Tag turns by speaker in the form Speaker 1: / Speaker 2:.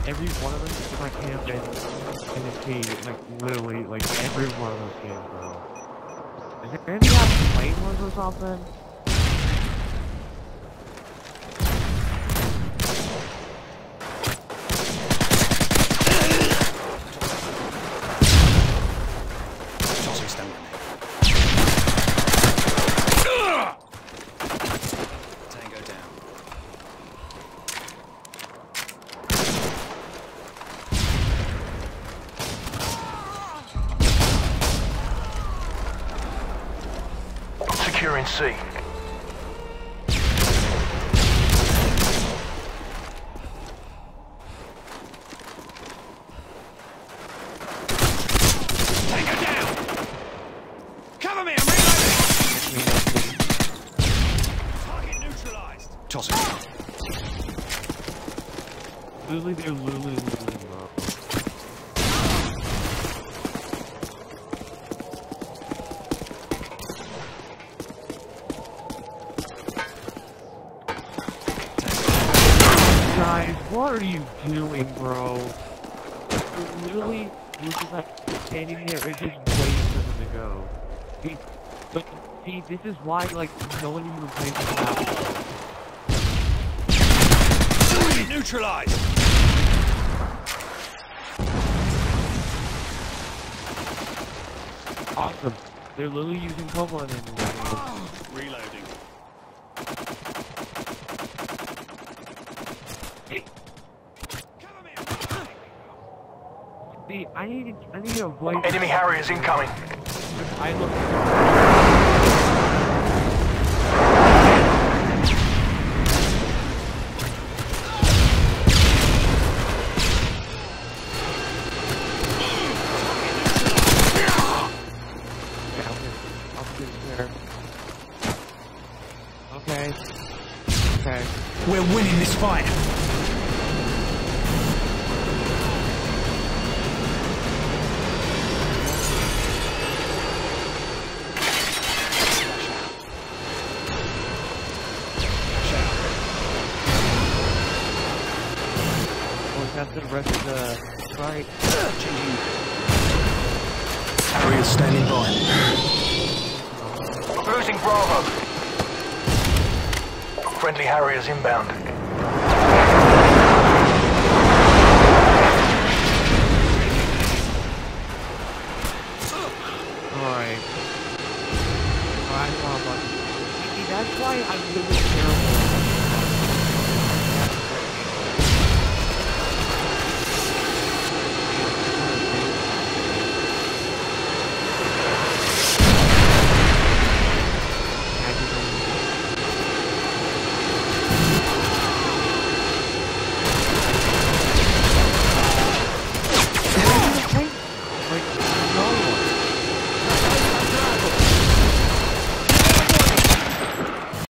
Speaker 1: every one of them is like camping in the cave, like literally, like every one of those games, bro. Is there any plane ones or something?
Speaker 2: Securing C.
Speaker 3: Tango down! Cover me, I'm reloading! Target neutralized!
Speaker 4: Toss it.
Speaker 1: Literally, they're literally, bro. Guys, what are you doing, bro? Literally, you're just like standing there and just waiting for them to go. See, this is why, like, no one even plays this map.
Speaker 3: Neutralized!
Speaker 1: Awesome. They're literally using Pokemon in this.
Speaker 3: Reloading.
Speaker 1: See, I need to avoid.
Speaker 2: Enemy Harriers incoming.
Speaker 1: I look. Okay. Okay.
Speaker 4: We're winning this fight.
Speaker 1: That's the rest of the strike.
Speaker 4: Harrier standing by.
Speaker 2: Losing Bravo. Friendly Harriers inbound.